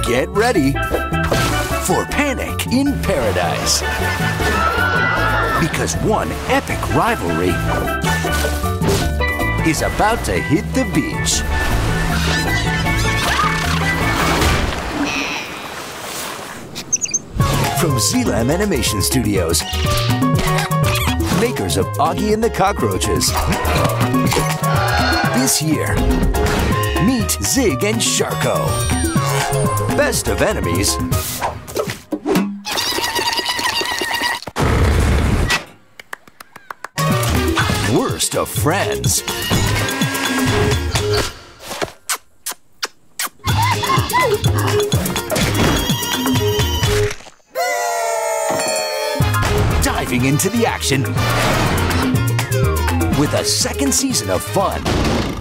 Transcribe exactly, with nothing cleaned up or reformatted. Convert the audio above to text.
Get ready for Panic in Paradise. Because one epic rivalry is about to hit the beach. From Zealand Animation Studios, makers of Augie and the Cockroaches. This year, meet Zig and Sharko. Best of enemies. Worst of friends. Diving into the action with a second season of fun